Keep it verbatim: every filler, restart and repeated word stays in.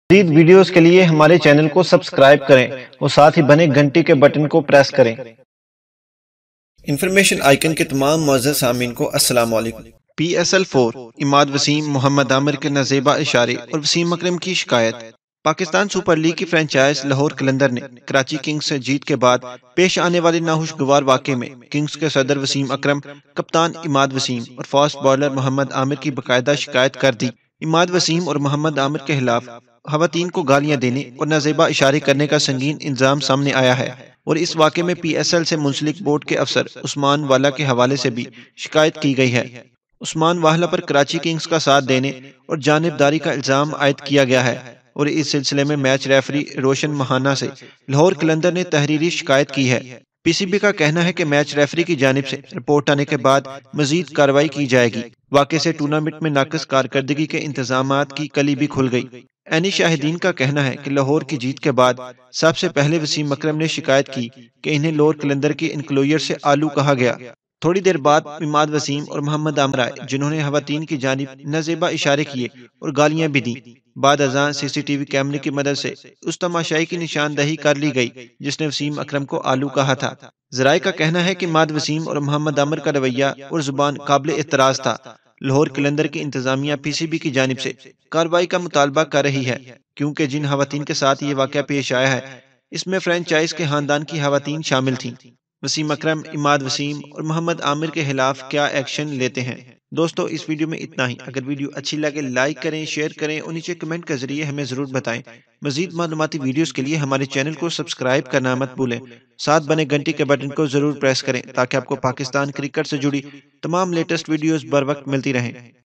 مزید ویڈیوز کے لیے ہمارے چینل کو سبسکرائب کریں اور ساتھ ہی بنے گھنٹی کے بٹن کو پریس کریں۔ انفارمیشن آئیکن کے تمام معزز سامعین کو السلام علیکم۔ P S L four Imad Wasim Muhammad Amir کے نازیبہ اشارے اور وسیم اکرم کی شکایت۔ پاکستان سپر لیگ کی فرنچائز لاہور قلندر نے کراچی کنگز سے جیت کے بعد پیش آنے والے ناخوشگوار واقعے میں کنگز کے صدر وسیم اکرم، کپتان اماد وسیم اور فاسٹ بالر محمد عامر کی باقاعدہ شکایت کر دی۔ اماد وسیم اور محمد عامر کے خلاف خواتین کو گالیاں دینے اور نازیبہ اشارے کرنے کا سنگین الزام سامنے آیا ہے، اور اس واقعے میں پی ایس ایل سے منسلک بورڈ کے افسر عثمان والا کے حوالے سے بھی شکایت کی گئی ہے۔ عثمان والا پر کراچی کنگز کا ساتھ دینے اور جانبداری کا الزام عائد کیا گیا ہے، اور اس سلسلے میں میچ ریفری روشن ماہانہ سے لاہور قلندر نے تحریری شکایت کی ہے۔ پی سی بی کا کہنا ہے کہ میچ ریفری کی جانب سے رپورٹ آنے کے بعد مزید کارروائی کی جائے گی۔ واقعے سے ٹورنامنٹ میں ناقص کارکردگی کے انتظامات کی کلی بھی کھل گئی۔ عینی شاہدین کا کہنا ہے کہ لاہور کی جیت کے بعد سب سے پہلے وسیم اکرم نے شکایت کی کہ انہیں لاہور قلندر کے انکلوئر سے آلو کہا گیا۔ تھوڑی دیر بعد اماد وسیم اور محمد عامر آئے، جنہوں نے خواتین کی جانب نازیبہ اشارے کیے اور گالیاں بھی دیں۔ بعد ازاں سی سی ٹی وی کیمرے کی مدد سے اس تماشائی کی نشاندہی کر لی گئی جس نے وسیم اکرم کو آلو کہا تھا۔ ذرائع کا کہنا ہے کہ اماد وسیم اور محمد عامر کا رویہ اور زبان قابل اعتراض تھا۔ لاہور قلندر کی انتظامیہ پی سی بی کی جانب سے کارروائی کا مطالبہ کر رہی ہے، کیونکہ جن خواتین کے ساتھ یہ واقعہ پیش آیا ہے اس میں فرنچائز کے خاندان کی خواتین شامل تھیں۔ وسیم اکرم، اماد وسیم اور محمد عامر کے خلاف کیا ایکشن لیتے ہیں؟ دوستو، اس ویڈیو میں اتنا ہی۔ اگر ویڈیو اچھی لگے لائک کریں، شیئر کریں اور نیچے کمنٹ کے ذریعے ہمیں ضرور بتائیں۔ مزید معلوماتی ویڈیوز کے لیے ہمارے چینل کو سبسکرائب کرنا مت بھولیں۔ ساتھ بنے گھنٹی کے بٹن کو ضرور پریس کریں تاکہ آپ کو پاکستان کرکٹ سے جڑی تمام لیٹسٹ ویڈیوز بر وقت ملتی رہیں۔